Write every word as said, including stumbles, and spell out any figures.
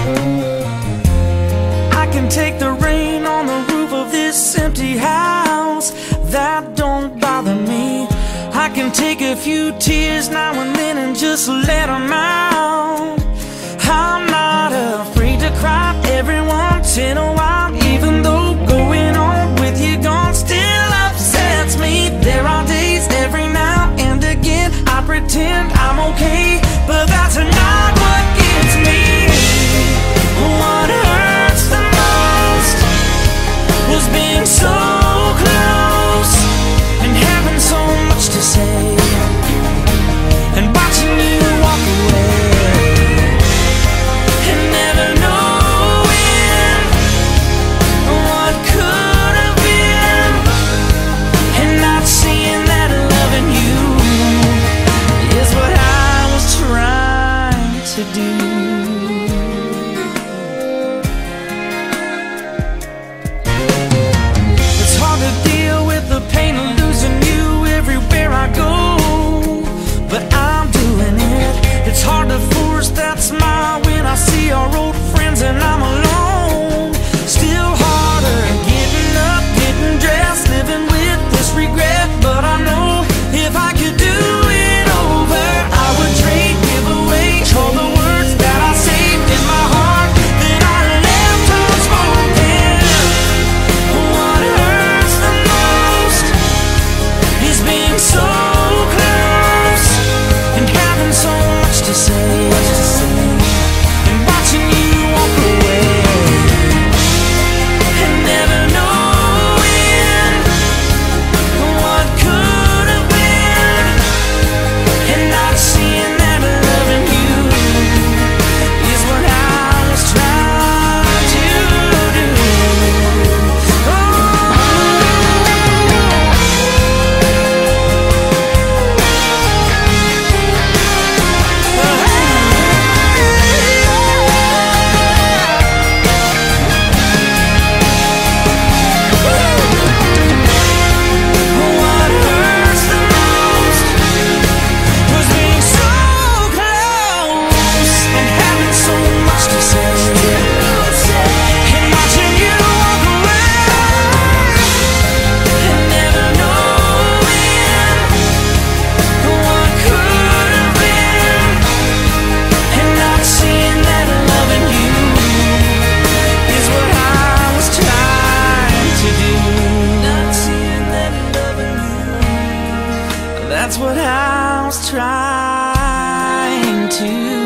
I can take the rain on the roof of this empty house, that don't bother me. I can take a few tears now and then and just let them out. I'm not afraid to cry every once in a while, even though going on with you gone still upsets me. There are days every now and again I pretend I'm okay, but that's not what gets me. What hurts the most was being so close and having so much to say, and watching you walk away and never knowing what could have been, and not seeing that loving you is what I was trying to do. It's hard to deal with the pain of losing you everywhere I go, but I'm doing it. It's hard to force that smile when I see our old friends and I'm alone. Still harder getting up, getting dressed, living with this regret. But I know if I could do it over, I would trade, give away all the words that I saved in my heart that I left unspoken. What hurts the most is being so close and having so much to say, and watching you walk away and never knowing what could have been, and not seeing that loving you is what I was trying to do. What hurts the most was being so close and having so much to say, and watching you walk away and never knowing what could have been, and not seeing that loving you is what I was trying to do. Not seeing that loving you, that's what I was trying to